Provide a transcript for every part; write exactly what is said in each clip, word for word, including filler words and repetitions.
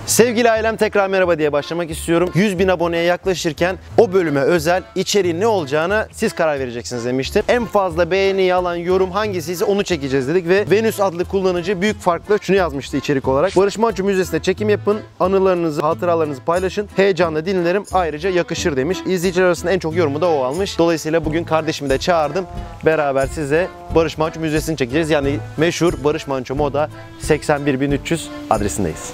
Sevgili ailem, tekrar merhaba diye başlamak istiyorum. yüz bin aboneye yaklaşırken o bölüme özel içeriğin ne olacağına siz karar vereceksiniz demiştim. En fazla beğeni alan yorum hangisiyse onu çekeceğiz dedik ve Venüs adlı kullanıcı büyük farkla şunu yazmıştı içerik olarak. Barış Manço Müzesi'nde çekim yapın, anılarınızı, hatıralarınızı paylaşın, heyecanla dinlerim, ayrıca yakışır demiş. İzleyiciler arasında en çok yorumu da o almış. Dolayısıyla bugün kardeşimi de çağırdım. Beraber size Barış Manço Müzesi'ni çekeceğiz. Yani meşhur Barış Manço Moda seksen bir bin üç yüz adresindeyiz.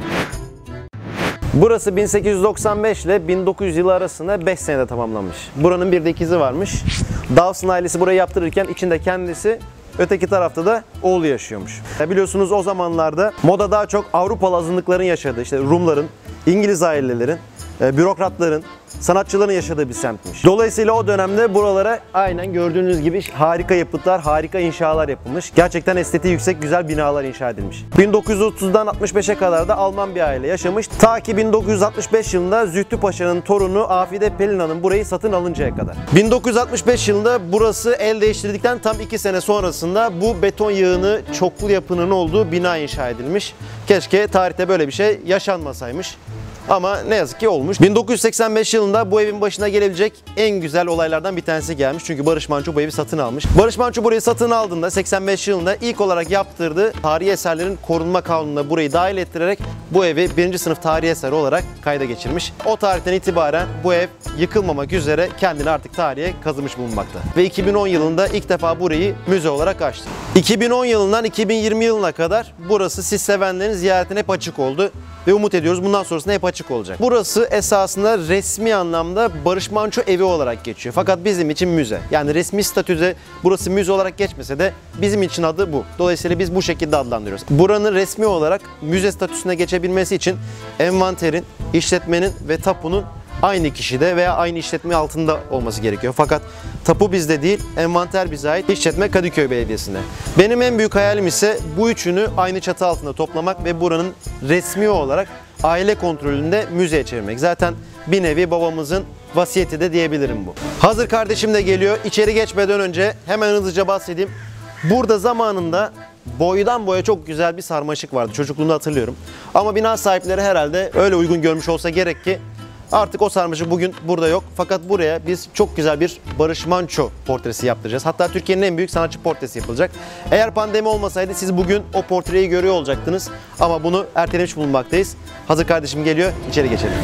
Burası bin sekiz yüz doksan beş ile bin dokuz yüz yılı arasında beş senede tamamlanmış. Buranın bir de ikizi varmış. Dawson ailesi burayı yaptırırken içinde kendisi, öteki tarafta da oğlu yaşıyormuş. Ya biliyorsunuz o zamanlarda moda daha çok Avrupalı azınlıkların yaşadığı, işte Rumların, İngiliz ailelerin, bürokratların, sanatçıların yaşadığı bir semtmiş. Dolayısıyla o dönemde buralara aynen gördüğünüz gibi harika yapıtlar, harika inşalar yapılmış. Gerçekten estetiği yüksek, güzel binalar inşa edilmiş. bin dokuz yüz otuzdan altmış beşe kadar da Alman bir aile yaşamış. Ta ki bin dokuz yüz altmış beş yılında Zühtü Paşa'nın torunu Afide Pelin Hanım burayı satın alıncaya kadar. bin dokuz yüz altmış beş yılında burası el değiştirdikten tam iki sene sonrasında bu beton yığını çoklu yapının olduğu bina inşa edilmiş. Keşke tarihte böyle bir şey yaşanmasaymış. Ama ne yazık ki olmuş. bin dokuz yüz seksen beş yılında bu evin başına gelebilecek en güzel olaylardan bir tanesi gelmiş. Çünkü Barış Manço bu evi satın almış. Barış Manço burayı satın aldığında seksen beş yılında ilk olarak yaptırdığı tarihi eserlerin korunma kanununa burayı dahil ettirerek bu evi birinci sınıf tarihi eser olarak kayda geçirmiş. O tarihten itibaren bu ev yıkılmamak üzere kendini artık tarihe kazımış bulunmakta. Ve iki bin on yılında ilk defa burayı müze olarak açtı. iki bin on yılından iki bin yirmi yılına kadar burası siz sevenlerin ziyaretine hep açık oldu. Ve umut ediyoruz bundan sonrasında hep açık olacak. Burası esasında resmi anlamda Barış Manço evi olarak geçiyor. Fakat bizim için müze. Yani resmi statüde burası müze olarak geçmese de bizim için adı bu. Dolayısıyla biz bu şekilde adlandırıyoruz. Buranın resmi olarak müze statüsüne geçebilmesi için envanterin, işletmenin ve tapunun aynı kişide veya aynı işletme altında olması gerekiyor. Fakat tapu bizde değil, envanter bize ait, işletme Kadıköy Belediyesi'nde. Benim en büyük hayalim ise bu üçünü aynı çatı altında toplamak ve buranın resmi olarak aile kontrolünde müzeye çevirmek. Zaten bir nevi babamızın vasiyeti de diyebilirim bu. Hazır kardeşim de geliyor. İçeri geçmeden önce hemen hızlıca bahsedeyim. Burada zamanında boydan boya çok güzel bir sarmaşık vardı. Çocukluğumda hatırlıyorum. Ama bina sahipleri herhalde öyle uygun görmüş olsa gerek ki artık o sarmaşık bugün burada yok. Fakat buraya biz çok güzel bir Barış Manço portresi yaptıracağız. Hatta Türkiye'nin en büyük sanatçı portresi yapılacak. Eğer pandemi olmasaydı siz bugün o portreyi görüyor olacaktınız. Ama bunu ertelemiş bulunmaktayız. Hazır kardeşim geliyor. İçeri geçelim.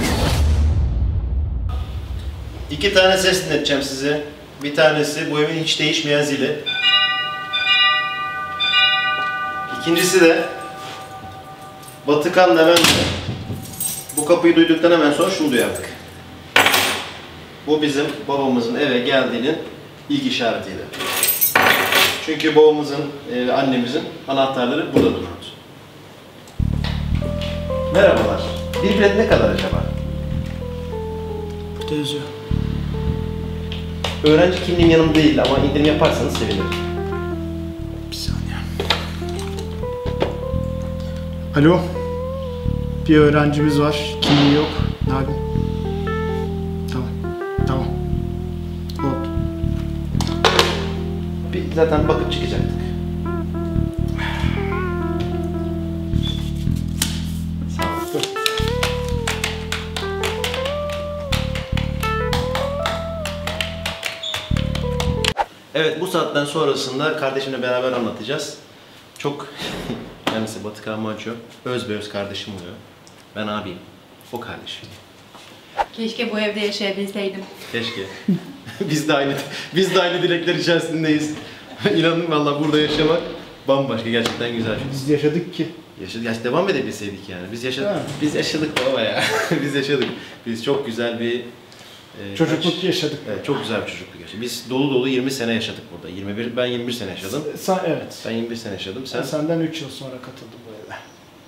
İki tane ses dinleteceğim size. Bir tanesi bu evin hiç değişmeyen zili. İkincisi de Batıkan'la ben de bu kapıyı duyduktan hemen sonra şunu duyardık. Bu bizim babamızın eve geldiğinin ilk işaretiydi. Çünkü babamızın ve annemizin anahtarları burada dururdu. Merhabalar. Bir bilet ne kadar acaba? Burada yazıyor. Öğrenci kimliğim yanımda değil ama indirim yaparsanız sevinirim. Bir saniye. Alo. Bir öğrencimiz var. Kimliği yok. Ne yapayım? Tamam. Tamam. Oldu. Bir zaten bakıp çıkacaktık. Sağ ol. Evet, bu saatten sonrasında kardeşimle beraber anlatacağız. Çok kendisi Batıkan Manço, öz be öz kardeşim oluyor. Ben abiyim, o kardeşim. Keşke bu evde yaşayabilseydim. Keşke. biz de aynı biz de aynı dilekler içerisindeyiz. İnanın vallahi burada yaşamak bambaşka, gerçekten güzel şey. Biz yaşadık ki. Yaşadık, yaş devam edebilseydik yani. Biz yaşadık. Ha. Biz yaşadık baba ya. biz yaşadık. Biz çok güzel bir e, Çocukluk kaç, yaşadık. Evet, çok güzel bir çocukluk yaşadık. Biz dolu dolu yirmi sene yaşadık burada. yirmi bir ben yirmi bir sene yaşadım. Sen evet. Ben yirmi bir sene yaşadım. Sen Ben senden üç yıl sonra katıldım bu eve.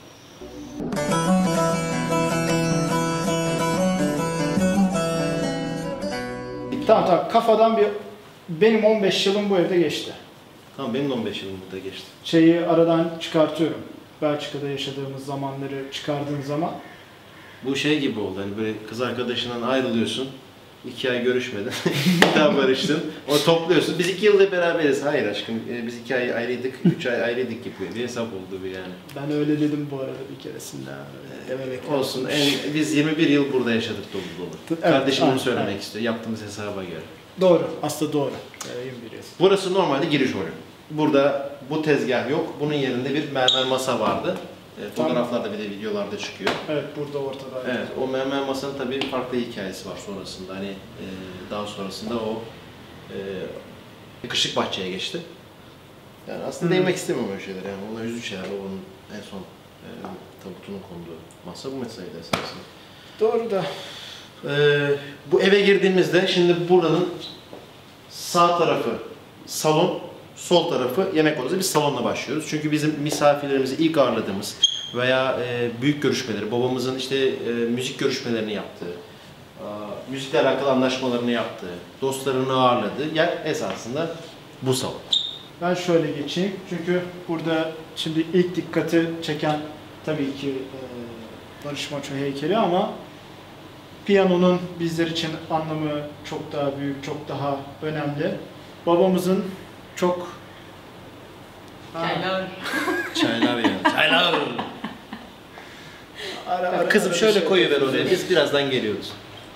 Tamam tamam, kafadan bir benim on beş yılım bu evde geçti. Tamam, benim on beş yılım burada geçti. Şeyi aradan çıkartıyorum. Belçika'da yaşadığımız zamanları çıkardığın zaman. Bu şey gibi oldu, hani böyle kız arkadaşından ayrılıyorsun. İki ay görüşmedin. Bir daha barıştın. O topluyorsun. Biz iki yılda beraberiz. Hayır aşkım. e, Biz iki ay ayrıydık. Üç ay ayrıydık gibi bir hesap oldu bir yani. Ben öyle dedim bu arada bir keresinde. Dememek Olsun. En, biz yirmi bir yıl burada yaşadık dolu dolu. Evet, Kardeşim onu evet, söylemek evet. istiyor. Yaptığımız hesaba göre. Doğru. Aslında doğru. Ee, yirmi bir yıl. Burası normalde giriş oluyor. Burada bu tezgah yok. Bunun yerinde bir mermer masa vardı. E, Tamam. Fotoğraflarda bir de videolarda çıkıyor. Evet, burada ortada. Evet, o mermer masanın tabii farklı hikayesi var sonrasında. Hani e, daha sonrasında o e, yakışık bahçeye geçti. Yani aslında Hmm. değinmek istemiyorum öyle şeyler. Yani ona yüzü şeyler, onun en son e, tabutunun konduğu masa bu meseleyle esasında. Doğru da. E, bu eve girdiğimizde şimdi buranın sağ tarafı salon, sol tarafı yemek odası. Biz salonla başlıyoruz. Çünkü bizim misafirlerimizi ilk ağırladığımız veya e, büyük görüşmeleri, babamızın işte e, müzik görüşmelerini yaptığı, e, müzikle alakalı anlaşmalarını yaptığı, dostlarını ağırladığı yer esasında bu salon. Ben şöyle geçeyim. Çünkü burada şimdi ilk dikkati çeken tabii ki e, Barış Manço heykeli ama piyanonun bizler için anlamı çok daha büyük, çok daha önemli. Babamızın çok... Çaylar. Çaylar ya. Çaylar. Ara, ara, Kızım ara şöyle bir şey koyuver yapıyoruz. oraya. Biz birazdan geliyoruz.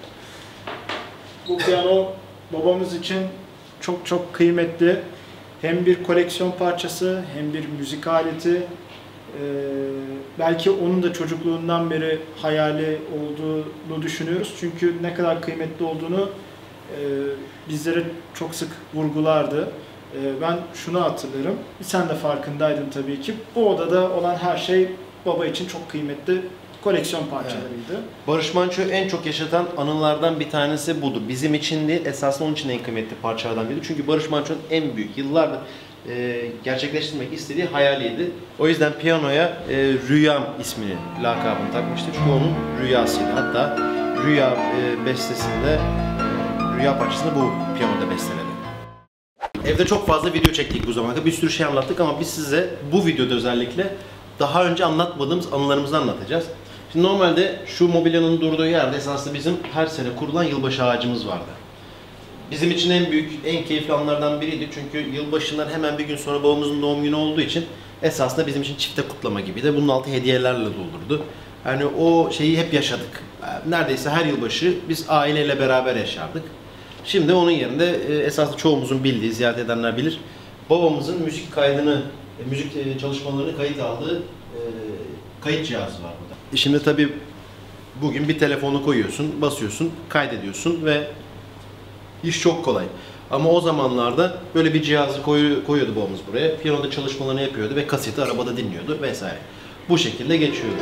Bu piyano babamız için çok çok kıymetli. Hem bir koleksiyon parçası, hem bir müzik aleti. Ee, belki onun da çocukluğundan beri hayali olduğunu düşünüyoruz. Çünkü ne kadar kıymetli olduğunu e, bizlere çok sık vurgulardı. E, ben şunu hatırlarım, sen de farkındaydın tabii ki. Bu odada olan her şey baba için çok kıymetli koleksiyon parçalarıydı. Barış Manço'yu en çok yaşatan anılardan bir tanesi budur. Bizim için değil, esasında onun için en kıymetli parçalardan biri. Çünkü Barış Manço'nun en büyük, yıllardır e, gerçekleştirmek istediği hayaliydi. O yüzden piyanoya e, Rüyam ismini, lakabını takmıştı. Çünkü onun rüyasıydı. Hatta Rüya e, bestesinde, e, Rüya parçasını bu piyanoda besteledi. Evde çok fazla video çektik bu zamana kadar. Bir sürü şey anlattık ama biz size bu videoda özellikle daha önce anlatmadığımız anılarımızı anlatacağız. Şimdi normalde şu mobilyanın durduğu yerde esasında bizim her sene kurulan yılbaşı ağacımız vardı. Bizim için en büyük, en keyifli anlardan biriydi. Çünkü yılbaşından hemen bir gün sonra babamızın doğum günü olduğu için esasında bizim için çifte kutlama gibiydi. Bunun altı hediyelerle doldurdu. Yani o şeyi hep yaşadık. Neredeyse her yılbaşı biz aileyle beraber yaşardık. Şimdi onun yerinde esasında çoğumuzun bildiği, ziyaret edenler bilir. Babamızın müzik kaydını, müzik çalışmalarını kayıt aldığı kayıt cihazı var burada. Şimdi tabii bugün bir telefonu koyuyorsun, basıyorsun, kaydediyorsun ve iş çok kolay. Ama o zamanlarda böyle bir cihazı koy, koyuyordu babamız buraya. Piyanoda çalışmalarını yapıyordu ve kaseti arabada dinliyordu vesaire. Bu şekilde geçiyordu.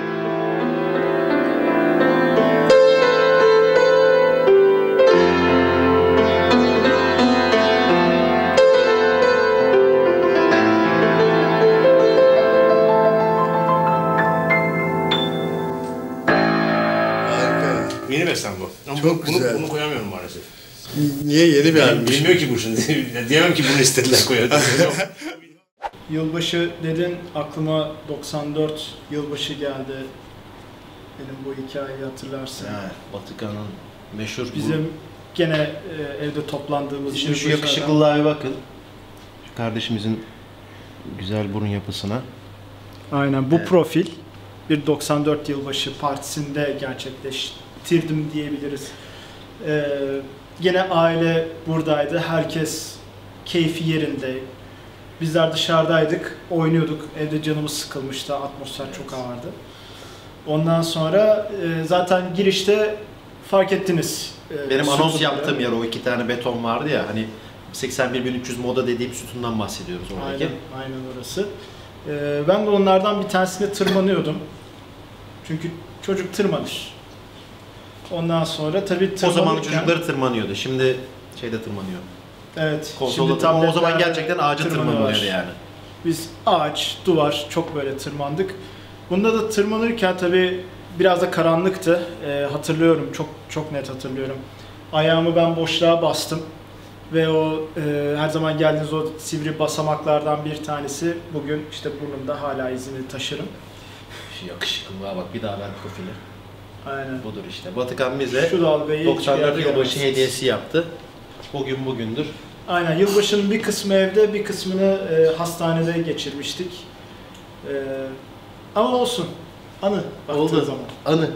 Yeni bestem bu. Ama Çok bunu, güzel. Bunu, bunu koyamıyorum maalesef. Niye yeni bir albüm? Bilmiyor ki bu şimdi. Diyemem ki bunu istediler koyalım. Yılbaşı dedin, aklıma doksan dört yılbaşı geldi. Benim bu hikayeyi hatırlarsın. Yani Batıkan'ın meşhur Bizim gene e, evde toplandığımız bu. Şimdi şu yılbaşlardan- yakışıklılığa bir bakın. Şu kardeşimizin güzel burun yapısına. Aynen bu Evet. profil bir doksan dört yılbaşı partisinde gerçekleştirdim diyebiliriz. Ee, gene aile buradaydı. Herkes keyfi yerinde. Bizler dışarıdaydık, oynuyorduk. Evde canımız sıkılmıştı, atmosfer Evet. çok ağırdı. Ondan sonra e, zaten girişte fark ettiniz. e, Benim anons sütunları. yaptığım yer o iki tane beton vardı ya hani seksen bir bin üç yüz moda dediğim sütundan bahsediyoruz oradaki. Aynen, aynen orası. Ee, ben de onlardan bir tanesine tırmanıyordum. Çünkü çocuk tırmanır. Ondan sonra tabii O zaman tırmanırken... çocukları tırmanıyordu. Şimdi şeyde tırmanıyor. Evet. Konsolda şimdi tırmanıyor. O zaman tabletler gerçekten ağaca tırmanıyorlar. tırmanıyordu yani. Biz ağaç, duvar çok böyle tırmandık. Bunda da tırmanırken tabii biraz da karanlıktı. Ee, hatırlıyorum, çok çok net hatırlıyorum. Ayağımı ben boşluğa bastım. Ve o e, her zaman geldiğiniz o sivri basamaklardan bir tanesi bugün işte burnumda hala izini taşırım. Şu yakışıklılığa bak bir daha ver profili. Aynen. Budur işte. Batıkan bize Şu dalgayı doksan dört hiçbir yerde yılbaşı göremezsiniz. hediyesi yaptı. Bugün bugündür. Aynen. Yılbaşının bir kısmı evde, bir kısmını e, hastanede geçirmiştik. E, ama olsun. Anı. baktığı Oldu. zaman. Anı.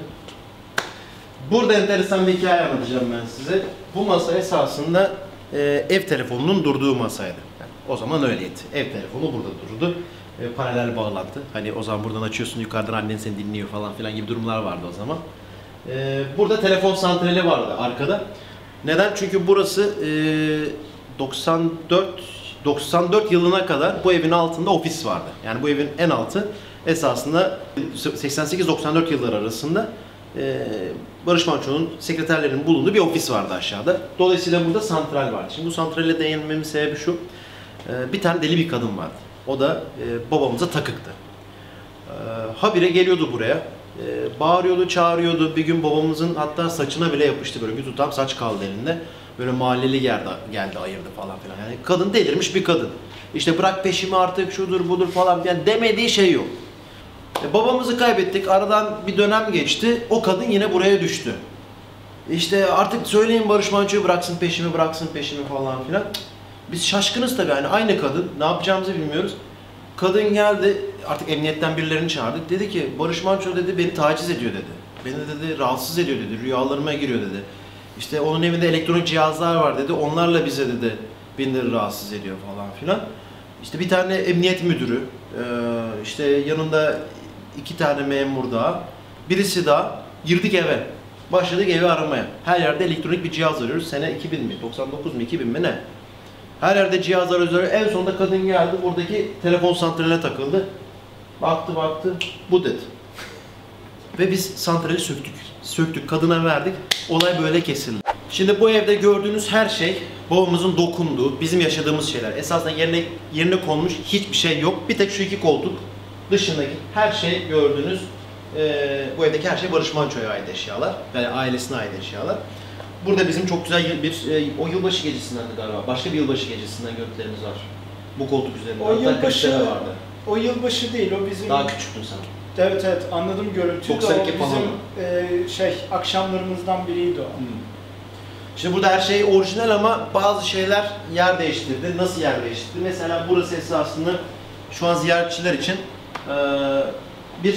Burada enteresan bir hikaye anlatacağım ben size. Bu masa esasında e, ev telefonunun durduğu masaydı. Yani o zaman öyleydi. Ev telefonu burada durdu. E, paralel bağlantı. Hani o zaman buradan açıyorsun, yukarıdan annen seni dinliyor falan filan gibi durumlar vardı o zaman. E, burada telefon santrali vardı arkada. Neden? Çünkü burası e, doksan dört doksan dört yılına kadar bu evin altında ofis vardı. Yani bu evin en altı esasında seksen sekiz doksan dört yılları arasında e, Barış Manço'nun sekreterlerinin bulunduğu bir ofis vardı aşağıda. Dolayısıyla burada santral vardı. Şimdi bu santrale değinmemin sebebi şu. E, bir tane deli bir kadın vardı. O da e, babamıza takıktı. E, habire geliyordu buraya. E, bağırıyordu, çağırıyordu. Bir gün babamızın hatta saçına bile yapıştı, böyle bir tutam saç kaldı elinde. Böyle mahalleli geldi, geldi ayırdı falan filan. Yani kadın delirmiş bir kadın. İşte bırak peşimi artık, şudur budur falan, yani demediği şey yok. E, babamızı kaybettik, aradan bir dönem geçti. O kadın yine buraya düştü. İşte artık söyleyin Barış Manço'yu bıraksın peşimi, bıraksın peşimi falan filan. Biz şaşkınız tabii, yani aynı kadın, ne yapacağımızı bilmiyoruz. Kadın geldi, artık emniyetten birilerini çağırdık. Dedi ki Barış Manço dedi beni taciz ediyor dedi. Beni dedi rahatsız ediyor dedi, rüyalarıma giriyor dedi. İşte onun evinde elektronik cihazlar var dedi, onlarla bize dedi beni rahatsız ediyor falan filan. İşte bir tane emniyet müdürü, işte yanında iki tane memur daha, birisi daha, girdik eve. Başladık evi aramaya. Her yerde elektronik bir cihaz arıyoruz. Sene iki bin mi? doksan dokuz mu? iki bin mi ne? Her yerde cihazlar arıyoruz. En sonunda kadın geldi, buradaki telefon santraline takıldı. Baktı baktı, bu dedi. Ve biz santrali söktük. Söktük, kadına verdik. Olay böyle kesildi. Şimdi bu evde gördüğünüz her şey babamızın dokunduğu, bizim yaşadığımız şeyler. Esasında yerine yerine konmuş hiçbir şey yok. Bir tek şu iki koltuk dışındaki her şey gördüğünüz, e, bu evdeki her şey Barış Manço'ya ait eşyalar. Yani ailesine ait eşyalar. Burada bizim çok güzel bir, e, o yılbaşı gecesinden galiba, başka bir yılbaşı gecesinden görüntülerimiz var. Bu koltuk üzerinde. O Hatta yılbaşı, klipleri vardı. o yılbaşı değil, o bizim... Daha küçüktün sen. Evet evet, anladım görüntüyü de doksan o iki bizim falan. e, şey, akşamlarımızdan biriydi o. Hmm. Şimdi burada her şey orijinal ama bazı şeyler yer değiştirdi. Nasıl yer değiştirdi? Mesela burası esasında şu an ziyaretçiler için e, bir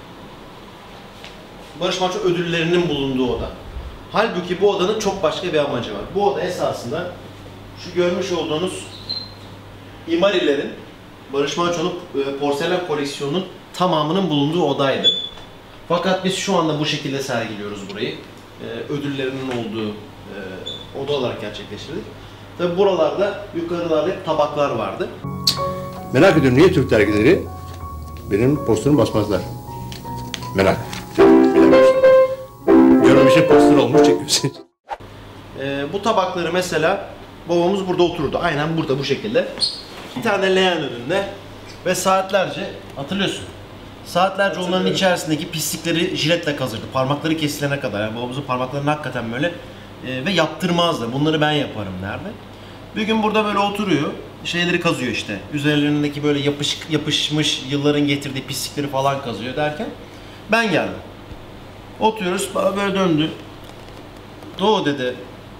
Barış Manço ödüllerinin bulunduğu oda. Halbuki bu odanın çok başka bir amacı var. Bu oda esasında şu görmüş olduğunuz İmarilerin, Barış Manço'nun e, porselen koleksiyonunun tamamının bulunduğu odaydı. Fakat biz şu anda bu şekilde sergiliyoruz burayı. E, ödüllerinin olduğu e, oda olarak gerçekleştirdik. Tabi buralarda, yukarılarda hep tabaklar vardı. Merak ediyorum niye Türk dergileri benim posterimi basmazlar? Merak. Bilemezsin. Görmemişin poster olmuş çekiyorsun. E, bu tabakları mesela babamız burada otururdu. Aynen burada bu şekilde. Bir tane leğen önünde ve saatlerce, hatırlıyorsun, saatlerce onların içerisindeki pislikleri jiletle kazırdı. Parmakları kesilene kadar. Yani babamızın parmaklarını hakikaten böyle e, ve yaptırmazdı. Bunları ben yaparım derdi. Bir gün burada böyle oturuyor. Şeyleri kazıyor işte. Üzerlerindeki böyle yapışık, yapışmış yılların getirdiği pislikleri falan kazıyor derken ben geldim. Oturuyoruz, bana böyle döndü. Doğu dedi.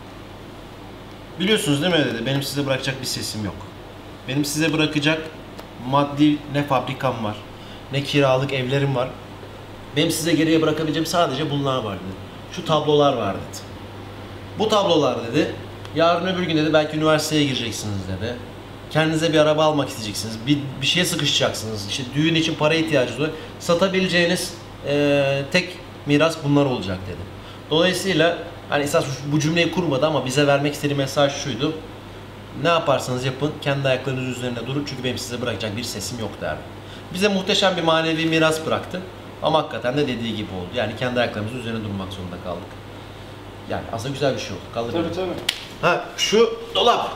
Biliyorsunuz değil mi dedi. Benim size bırakacak bir sesim yok. Benim size bırakacak maddi ne fabrikam var, ne kiralık evlerim var. Benim size geriye bırakabileceğim sadece bunlar var dedi. Şu tablolar var dedi. Bu tablolar dedi, yarın öbür gün dedi belki üniversiteye gireceksiniz dedi. Kendinize bir araba almak isteyeceksiniz, bir, bir şeye sıkışacaksınız. İşte düğün için para ihtiyacınız var. Satabileceğiniz e, tek miras bunlar olacak dedi. Dolayısıyla hani esas bu cümleyi kurmadı ama bize vermek istediği mesaj şuydu. Ne yaparsanız yapın, kendi ayaklarınız üzerine durun çünkü benim size bırakacak bir sesim yok derdi. Bize muhteşem bir manevi miras bıraktı ama hakikaten de dediği gibi oldu. Yani kendi ayaklarımızın üzerine durmak zorunda kaldık. Yani aslında güzel bir şey oldu. Kalır Tabii tabii. Ha, şu dolap.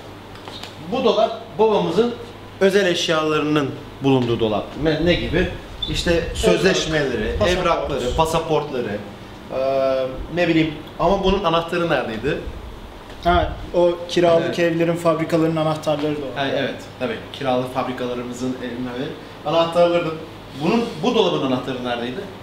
Bu dolap babamızın özel eşyalarının bulunduğu dolap. Ne, ne gibi? İşte sözleşmeleri, Pasaport. evrakları, pasaportları, ee, ne bileyim. Ama bunun anahtarı neredeydi? Ha, o kiralık Evet. evlerin, fabrikaların anahtarları da o. Yani evet, tabii. Kiralık fabrikalarımızın evleri. Anahtarları da. Bunun, bu dolabın anahtarı neredeydi?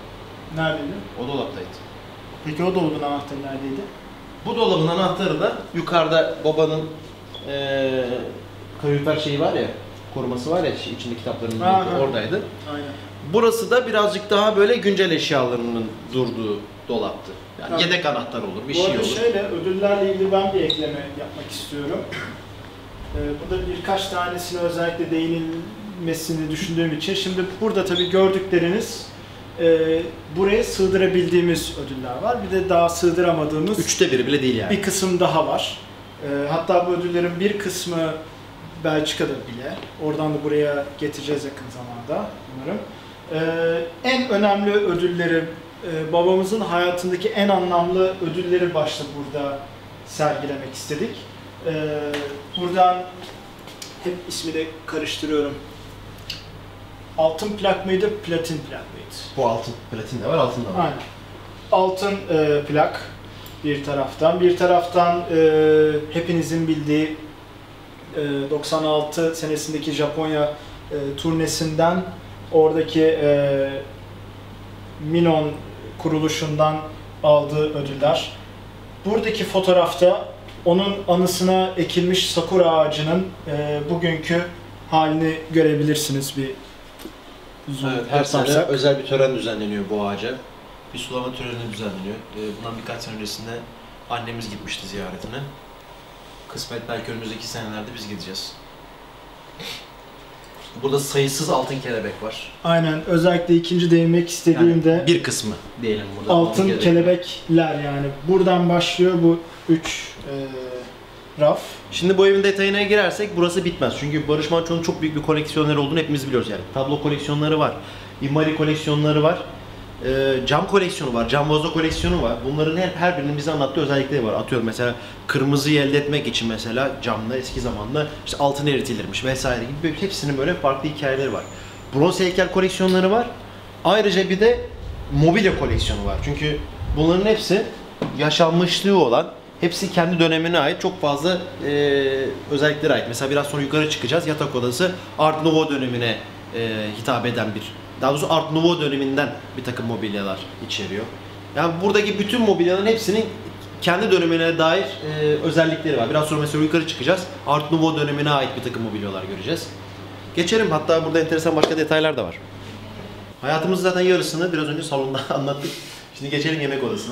Neredeydi? O dolaptaydı. Peki o dolabın anahtarı neredeydi? Bu dolabın anahtarı da yukarıda babanın eee kalorifer şeyi var ya, koruması var ya, içinde kitaplarının Aha. oradaydı. Aynen. Burası da birazcık daha böyle güncel eşyalarının durduğu dolaptı. Yani Ha. yedek anahtar olur, bir Bu şey arada olur. şöyle, ödüllerle ilgili ben bir ekleme yapmak istiyorum. Ee, burada birkaç tanesine özellikle değinilmesini düşündüğüm için. Şimdi burada tabii gördükleriniz e, buraya sığdırabildiğimiz ödüller var. Bir de daha sığdıramadığımız Üçte biri bile değil yani. bir kısım daha var. Ee, hatta bu ödüllerin bir kısmı Belçika'da bile. Oradan da buraya getireceğiz yakın zamanda umarım. Ee, en önemli ödülleri, e, babamızın hayatındaki en anlamlı ödülleri başta burada sergilemek istedik. Ee, buradan hep ismi de karıştırıyorum. Altın plak mıydı, platin plak mıydı? Bu altın, platin de var, altın da var. Aynen. Altın e, plak bir taraftan, bir taraftan e, hepinizin bildiği e, doksan altı senesindeki Japonya e, turnesinden oradaki e, Minon kuruluşundan aldığı ödüller. Buradaki fotoğrafta onun anısına ekilmiş sakura ağacının e, bugünkü halini görebilirsiniz bir zoom Evet, her sene yaparsak. özel bir tören düzenleniyor bu ağaca. Bir sulama töreni düzenleniyor. Ee, Bundan birkaç sene öncesinde annemiz gitmişti ziyaretine. Kısmet belki önümüzdeki senelerde biz gideceğiz. Burada sayısız altın kelebek var. Aynen, özellikle ikinci değinmek istediğimde Yani bir kısmı diyelim burada. altın kelebek. kelebekler, yani buradan başlıyor bu üç e, raf. Şimdi bu evin detayına girersek burası bitmez. Çünkü Barış Manço'nun çok büyük bir koleksiyonları olduğunu hepimiz biliyoruz yani. Tablo koleksiyonları var, imali koleksiyonları var, e, cam koleksiyonu var, cam vazo koleksiyonu var. Bunların her, her birinin bize anlattığı özellikleri var. Atıyorum mesela kırmızıyı elde etmek için mesela camda eski zamanda işte altın eritilirmiş vesaire gibi hepsinin böyle farklı hikayeleri var. Bronz heykel koleksiyonları var. Ayrıca bir de mobilya koleksiyonu var. Çünkü bunların hepsi yaşanmışlığı olan, hepsi kendi dönemine ait çok fazla e, özelliklere ait. Mesela biraz sonra yukarı çıkacağız. Yatak odası Art Nouveau dönemine e, hitap eden bir, daha doğrusu Art Nouveau döneminden bir takım mobilyalar içeriyor. Yani buradaki bütün mobilyaların hepsinin kendi dönemine dair e, özellikleri var. Biraz sonra mesela yukarı çıkacağız. Art Nouveau dönemine ait bir takım mobilyalar göreceğiz. Geçelim. Hatta burada enteresan başka detaylar da var. Hayatımızın zaten yarısını biraz önce salonda anlattık. Şimdi geçelim yemek odasına.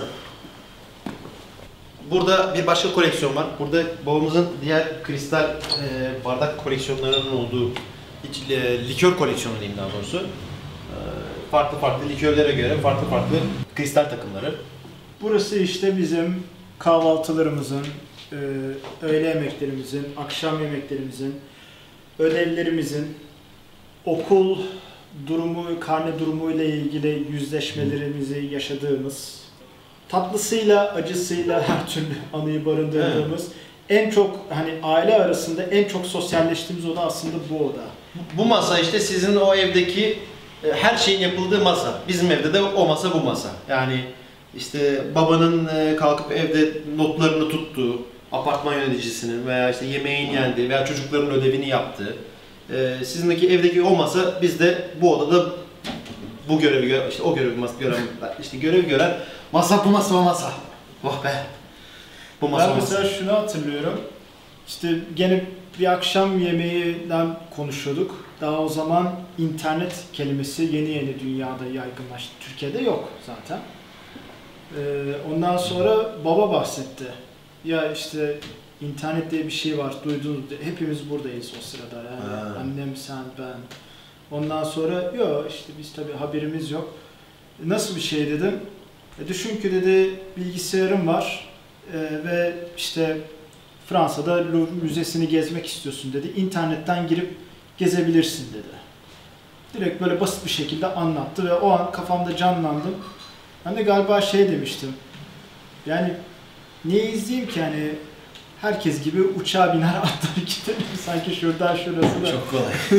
Burada bir başka koleksiyon var. Burada babamızın diğer kristal e, bardak koleksiyonlarının olduğu hiç, e, likör koleksiyonu diyeyim daha doğrusu. E, farklı farklı likörlere göre farklı farklı kristal takımları. Burası işte bizim kahvaltılarımızın, e, öğle yemeklerimizin, akşam yemeklerimizin, ödevlerimizin, okul durumu, karne durumu ile ilgili yüzleşmelerimizi yaşadığımız, tatlısıyla, acısıyla her türlü anıyı barındırdığımız, en çok hani aile arasında en çok sosyalleştiğimiz oda aslında bu oda. Bu masa işte sizin o evdeki e, her şeyin yapıldığı masa. Bizim evde de o masa bu masa. Yani işte babanın e, kalkıp evde notlarını tuttuğu, apartman yöneticisinin veya işte yemeğin yendiği veya çocukların ödevini yaptığı, e, sizindeki evdeki o masa, biz de bu odada bu görevi gören, işte o görevi mas- gören, işte görevi gören masa bu masa o masa. Oh be. Bu masa Ben o masa. mesela şunu hatırlıyorum. İşte gene bir akşam yemeğinden konuşuyorduk. Daha o zaman internet kelimesi yeni yeni dünyada yaygınlaştı. Türkiye'de yok zaten. Ee, ondan sonra baba bahsetti. Ya işte internet diye bir şey var, duydunuz. Hepimiz buradayız o sırada. Yani Ha. annem, sen, ben. Ondan sonra yok işte biz tabii haberimiz yok. Nasıl bir şey dedim. E düşün ki dedi bilgisayarım var e, ve işte Fransa'da Louvre Müzesi'ni gezmek istiyorsun dedi. İnternetten girip gezebilirsin dedi. Direkt böyle basit bir şekilde anlattı ve o an kafamda canlandım. Ben de galiba şey demiştim. Yani niye izleyeyim ki, hani herkes gibi uçağa biner atlar gidelim sanki şuradan şurası da. Çok kolay.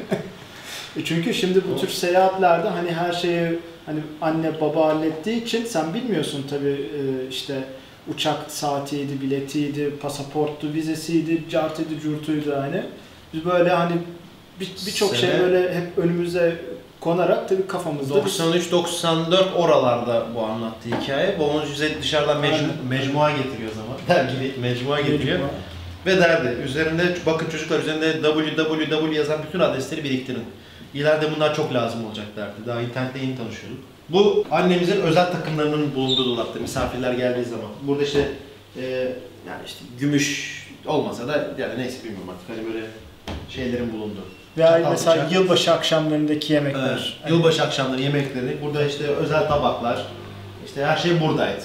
E çünkü şimdi bu tür seyahatlerde hani her şeyi hani anne baba hallettiği için sen bilmiyorsun tabii, e, işte uçak saatiydi, biletiydi, pasaporttu, vizesiydi, cartıydı, curtuydu hani. Biz böyle hani bir- birçok şey Sene- böyle hep önümüze konarak tabii kafamızda doksan üç doksan dört oralarda bu anlattığı hikaye. Babamız bize dışarıdan mecmu, Aynen. mecmua getiriyor o zaman. Dergi mecmua getiriyor. Mecmua. Ve derdi üzerinde bakın çocuklar üzerinde W W W yazan bütün adresleri biriktirin. İleride bunlar çok lazım olacak derdi. Daha internette yeni tanışıyorduk. Bu annemizin özel takımlarının bulunduğu dolapta misafirler geldiği zaman. Burada işte e, yani işte gümüş olmasa da yani neyse bilmiyorum artık hani böyle şeylerin bulunduğu. Ve Çatal, mesela bıçak. yılbaşı akşamlarındaki yemekler. Evet, Hani yılbaşı akşamları yemekleri, burada işte özel tabaklar, işte her şey buradaydı.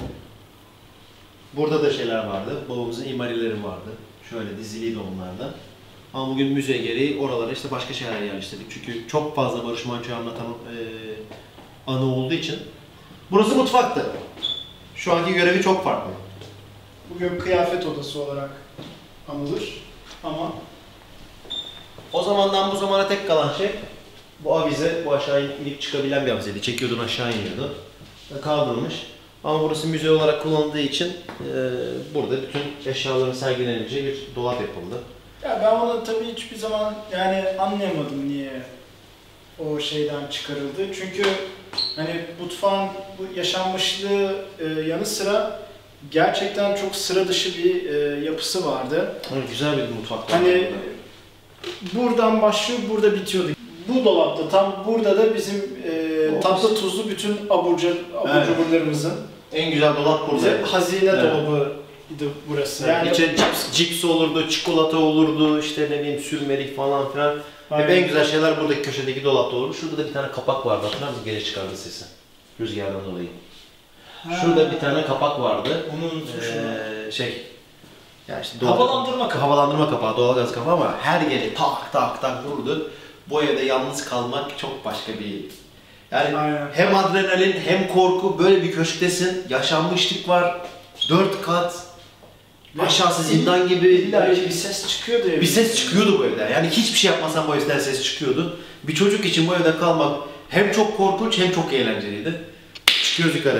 Burada da şeyler vardı, babamızın imarileri vardı. Şöyle diziliydi onlarda. Ama bugün müze gereği oralara işte başka şeyler yerleştirdik. Çünkü çok fazla Barış Manço'yu anlatan e, anı olduğu için. Burası mutfaktı. Şu anki görevi çok farklı. bugün kıyafet odası olarak anılır ama O zamandan bu zamana tek kalan şey bu avize, bu aşağı inip çıkabilen bir avizeydi. Çekiyordun aşağı iniyordu. Kaldırılmış. Ama burası müze olarak kullanıldığı için e, burada bütün eşyaların sergilenebileceği bir dolap yapıldı. ya ben onu tabii hiçbir zaman yani anlayamadım niye o şeyden çıkarıldı. Çünkü hani mutfağın bu yaşanmışlığı e, yanı sıra gerçekten çok sıra dışı bir e, yapısı vardı. Evet, güzel bir mutfak. Hani buradan başlıyor, burada bitiyordu. Bu dolapta tam burada da bizim e, tatlı tuzlu bütün abur abur Evet. cuburlarımızın En güzel dolap bize burada. hazine Evet. dolabıydı burası. Yani Yani içe cips, cips olurdu, çikolata olurdu, işte ne bileyim sürmelik falan filan. Hep Aynen. en güzel şeyler buradaki köşedeki dolapta olurdu. Şurada da bir tane kapak vardı. Hatırlar mısın? Geri çıkardı sesi. Rüzgardan dolayı. Şurada bir tane kapak vardı. Onu unutmuşum. Ee, şey, ya işte doğal- Havalandırma kapağı. havalandırma kapağı, doğalgaz kapağı ama her yeri tak tak tak vurdu. Bu evde yalnız kalmak çok başka bir... Yani Aynen. hem adrenalin hem korku, böyle bir köşktesin, yaşanmışlık var, dört kat, aşağısı zindan gibi. İlla bir ses çıkıyordu ya. Bir ses çıkıyordu bu evden. Yani hiçbir şey yapmasan bu evden ses çıkıyordu. Bir çocuk için bu evde kalmak hem çok korkunç hem çok eğlenceliydi. Çıkıyoruz yukarı.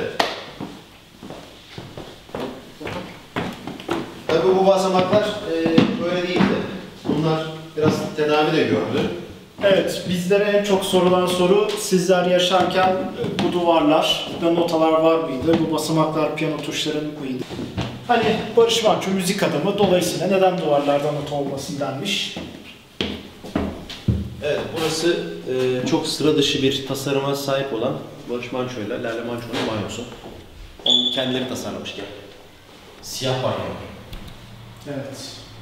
Tabii bu basamaklar e, böyle değildi. Bunlar biraz tedavi de gördü. Evet, bizlere en çok sorulan soru sizler yaşarken e, bu duvarlar, burada notalar var mıydı? Bu basamaklar piyano tuşları mıydı? Hani Barış Manço müzik adamı, dolayısıyla neden duvarlarda nota olmasın denmiş. Evet, burası e, çok sıra dışı bir tasarıma sahip olan Barış Manço ile Lale Manço'nun banyosu. Onu kendileri tasarlamış yani. Siyah banyo. Evet.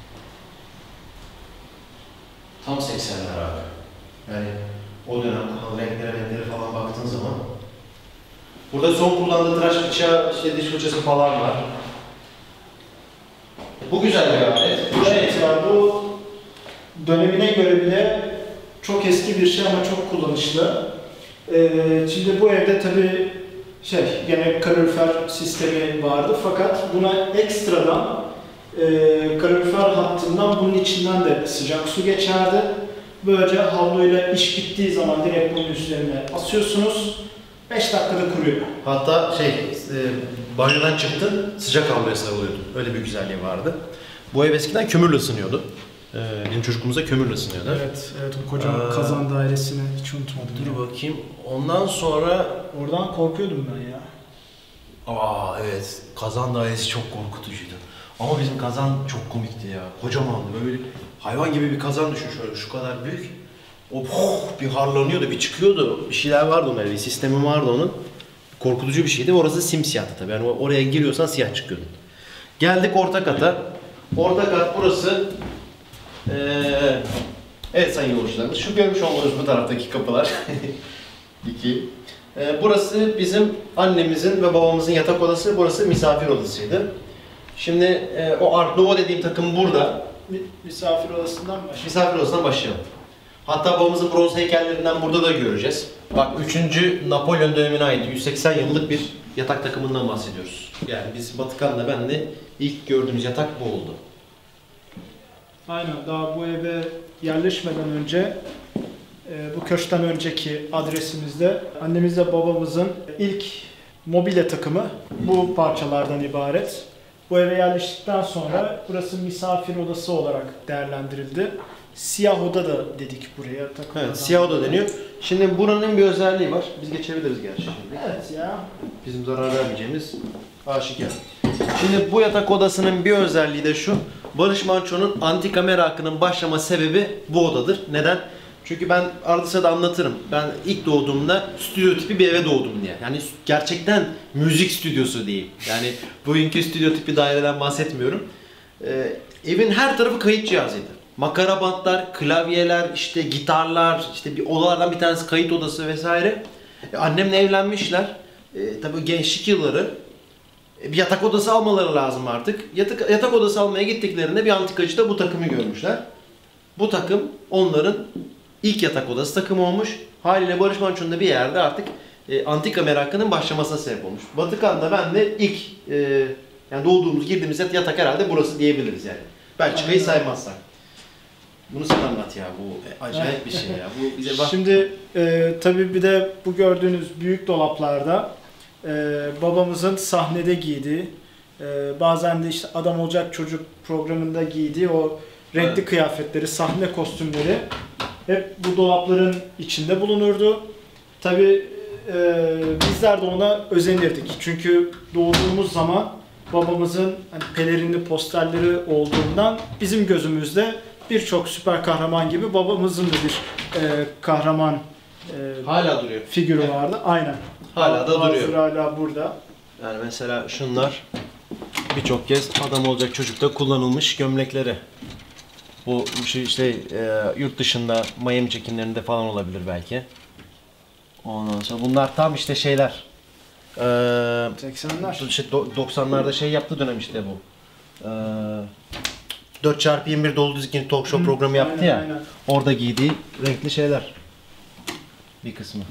Tam seksenler abi. Yani o dönem renklere renklere falan baktığın zaman. Burada son kullandığı tıraş bıçağı, işte diş fırçası falan var. Bu güzel bir alet. Bu şey, Evet ya, bu dönemine göre bile çok eski bir şey ama çok kullanışlı. Ee, şimdi bu evde tabii şey, gene kalorifer sistemi vardı fakat buna ekstradan e, kalorifer hattından bunun içinden de sıcak su geçerdi. Böylece havluyla iş bittiği zaman direkt bunun üzerine asıyorsunuz. beş dakikada kuruyor. hatta şey, e, banyodan çıktın, sıcak havluya sarılıyordun. Öyle bir güzelliği vardı. Bu ev eskiden kömürle ısınıyordu. Ee, bizim çocukluğumuzda kömürle ısınıyordu. Evet, evet o kocaman Aa. kazan dairesini hiç unutmadım. Dur bakayım. Ondan sonra Oradan korkuyordum ben ya. aa evet, kazan dairesi çok korkutucuydu. Ama bizim kazan çok komikti ya. Kocamandı böyle hayvan gibi bir kazan düşün şöyle şu kadar büyük. O oh, bir harlanıyordu, bir çıkıyordu. Bir şeyler vardı onun, bir sistemi vardı onun. Korkutucu bir şeydi. Orası simsiyahtı tabii. Yani oraya giriyorsan siyah çıkıyordun. Geldik orta kata. Orta kat burası. Ee, evet sayın yolcularımız. Şu görmüş olduğunuz bu taraftaki kapılar. İki. Ee, burası bizim annemizin ve babamızın yatak odası. Burası misafir odasıydı. Şimdi e, o Art Nouveau dediğim takım burada. Mi- Misafir odasından başlayalım. Misafir odasından başlayalım. Hatta babamızın bronz heykellerinden burada da göreceğiz. Bak üçüncü Napolyon dönemine ait yüz seksen yıllık bir yatak takımından bahsediyoruz. Yani biz Batıkan'la ben de ilk gördüğümüz yatak bu oldu. Aynen, daha bu eve yerleşmeden önce e, bu köşkten önceki adresimizde annemizle babamızın ilk mobilya takımı bu parçalardan ibaret. Bu eve yerleştikten sonra burası misafir odası olarak değerlendirildi. Siyah oda da dedik buraya. takılan Evet, siyah oda deniyor. Şimdi buranın bir özelliği var. Biz geçebiliriz gerçi şimdi. Evet ya. Bizim zarar vermeyeceğimiz aşikar. Şimdi bu yatak odasının bir özelliği de şu. Barış Manço'nun antika merakının başlama sebebi bu odadır. Neden? Çünkü ben arada sırada anlatırım. Ben ilk doğduğumda stüdyo tipi bir eve doğdum diye. Yani gerçekten müzik stüdyosu değil. Yani bugünkü stüdyo tipi daireden bahsetmiyorum. Ee, evin her tarafı kayıt cihazıydı. Makara bantlar, klavyeler, işte gitarlar, işte bir odalardan bir tanesi kayıt odası vesaire. E, annemle evlenmişler. E, tabii gençlik yılları. E, bir yatak odası almaları lazım artık. Yatak, yatak odası almaya gittiklerinde bir antikacıda bu takımı görmüşler. Bu takım onların ilk yatak odası takımı olmuş. Haliyle Barış Manço'nun da bir yerde artık e, antika merakının başlamasına sebep olmuş. Batıkan'da ben de ilk e, yani doğduğumuz, girdiğimiz yatak herhalde burası diyebiliriz yani. Belçika'yı saymazsak. Bunu sen anlat ya, bu acayip bir şey ya. Bu bize bak. Şimdi e, tabii bir de bu gördüğünüz büyük dolaplarda e, babamızın sahnede giydiği, e, bazen de işte Adam Olacak Çocuk programında giydiği o renkli Evet. kıyafetleri, sahne kostümleri hep bu dolapların içinde bulunurdu. Tabii e, bizler de ona özenirdik. Çünkü doğduğumuz zaman babamızın hani pelerinli posterleri olduğundan bizim gözümüzde birçok süper kahraman gibi babamızın da bir e, kahraman e, Hala duruyor. figürü vardı. Aynen. Hala da Bazıları duruyor. hala burada. Yani mesela şunlar birçok kez Adam Olacak Çocuk'ta kullanılmış gömlekleri. Bu şey işte e, yurt dışında Miami çekimlerinde falan olabilir belki. Ondan sonra bunlar tam işte şeyler. E, seksenler. işte do- doksanlarda şey yaptı dönem işte bu. E, dört çarpı yirmi bir dolu dizgin talk show Hı, programı yaptı aynen, ya. aynen. Orada giydiği renkli şeyler. Bir kısmı.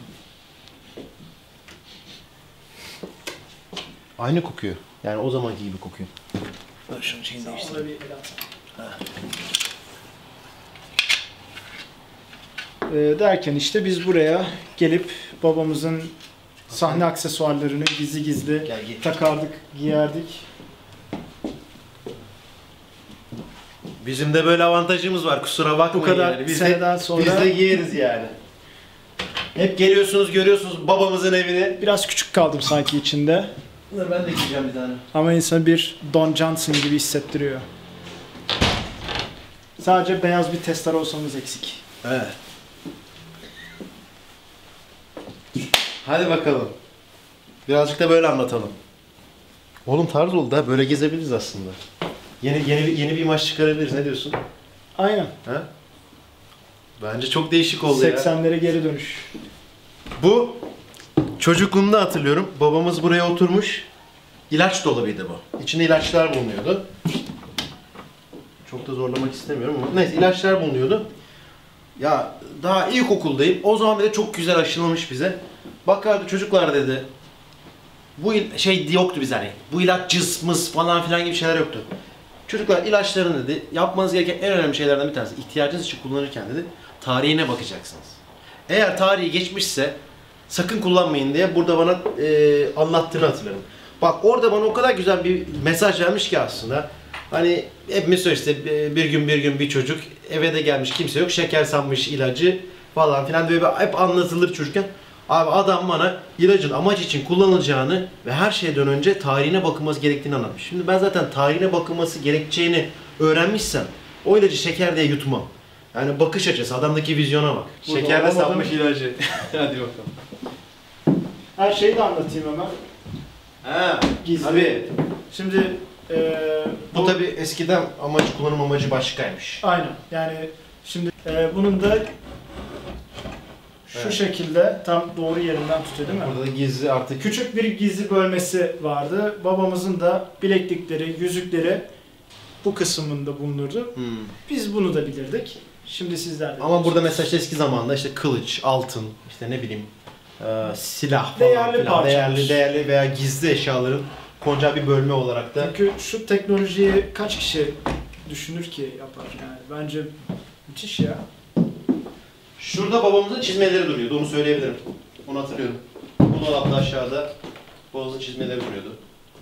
Aynı kokuyor. Yani o zamanki gibi kokuyor. Dur şunu şeyini değiştireyim. Ona bir el atalım. Ee, derken işte biz buraya gelip babamızın sahne aksesuarlarını gizli gizli Gel, gel. takardık, giyerdik. Bizim de böyle avantajımız var, kusura bakmayın. Bu kadar yani. Biz seneden de, sonra- biz de giyeriz yani. Hep geliyorsunuz, görüyorsunuz babamızın evini. Biraz küçük kaldım sanki içinde. Dur ben de giyeceğim bir tane. Ama insanı bir Don Johnson gibi hissettiriyor. Sadece beyaz bir testere olsanız eksik. Evet. Hadi bakalım. Birazcık da böyle anlatalım. Oğlum tarz oldu ha, böyle gezebiliriz aslında. Yeni yeni bir yeni bir imaj çıkarabiliriz. Ne diyorsun? Aynen. Ha? Bence çok değişik oldu ya. seksenlere geri dönüş. Bu çocukluğumda hatırlıyorum. Babamız buraya oturmuş. İlaç dolabıydı bu. İçinde ilaçlar bulunuyordu. Çok da zorlamak istemiyorum ama neyse ilaçlar bulunuyordu. Ya daha ilkokuldayım. O zaman bile çok güzel aşılamış bize. Bakardı çocuklar dedi. Bu il- şey yoktu bize hani. Bu ilaç cız mız falan filan gibi şeyler yoktu. Çocuklar ilaçların dedi yapmanız gereken en önemli şeylerden bir tanesi ihtiyacınız için kullanırken dedi tarihine bakacaksınız. Eğer tarihi geçmişse sakın kullanmayın diye burada bana e, anlattığını hatırlarım. Bak orada bana o kadar güzel bir mesaj vermiş ki aslında. Hani hepimiz söylüyoruz işte e, bir gün bir gün bir çocuk eve de gelmiş kimse yok şeker sanmış ilacı falan filan böyle hep anlatılır çocukken. Abi adam bana ilacın amaç için kullanılacağını ve her şeyden önce tarihine bakılması gerektiğini anlatmış. Şimdi ben zaten tarihine bakılması gerekeceğini öğrenmişsem o ilacı şeker diye yutmam. Yani bakış açısı, adamdaki vizyona bak. Burada Şekerde olamadım. sanmış ilacı. Hadi bakalım. Her şeyi de anlatayım hemen. Ha, Gizli. tabii. Şimdi eee Bu tabii eskiden amacı, kullanım amacı başkaymış. aynen. Yani şimdi eee, bunun da şu Evet. şekilde tam doğru yerinden tutuyor değil mi? Burada da gizli artık. Küçük bir gizli bölmesi vardı. Babamızın da bileklikleri, yüzükleri bu kısmında bulunurdu. Hmm. Biz bunu da bilirdik. Şimdi sizler de Ama burada mesela işte eski zamanda işte kılıç, altın, işte ne bileyim e, silah falan Değerli filan, parçalar. değerli, değerli veya gizli eşyaların konacağı bir bölme olarak da. Çünkü şu teknolojiyi kaç kişi düşünür ki yapar yani. Bence müthiş ya. Şurada babamızın çizmeleri duruyordu, onu söyleyebilirim. Onu hatırlıyorum. Bu dolapta aşağıda babamızın çizmeleri duruyordu.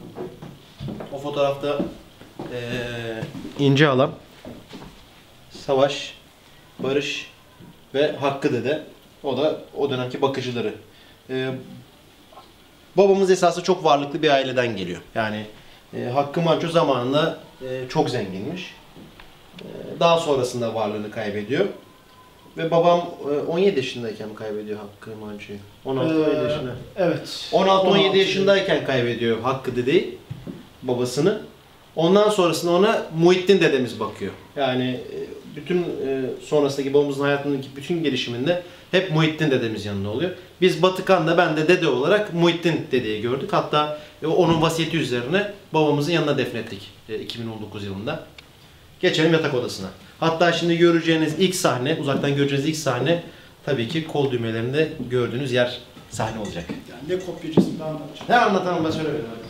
O fotoğrafta eee ince alan, savaş, Barış ve Hakkı dede. O da o dönemki bakıcıları. Ee, babamız esasında çok varlıklı bir aileden geliyor. Yani e, Hakkı Manço zamanında e, çok zenginmiş. E, daha sonrasında varlığını kaybediyor. Ve babam e, on yedi yaşındayken mi kaybediyor Hakkı Manço'yu? on altı on yedi Ee, yaşında. Evet. on altı on yedi on altı yaşındayken kaybediyor Hakkı dedeyi, babasını. Ondan sonrasında ona Muhittin dedemiz bakıyor. Yani e, bütün e, sonrasındaki babamızın hayatındaki bütün gelişiminde hep Muhittin dedemiz yanında oluyor. Biz Batıkan'da ben de dede olarak Muhittin dedeyi gördük. Hatta e, onun vasiyeti üzerine babamızın yanına defnettik e, iki bin on dokuz yılında. Geçelim yatak odasına. Hatta şimdi göreceğiniz ilk sahne, uzaktan göreceğiniz ilk sahne tabii ki kol düğmelerinde gördüğünüz yer sahne olacak. Yani ne kopyacısını da anlatacağım. Ne anlatalım ben söylemedim.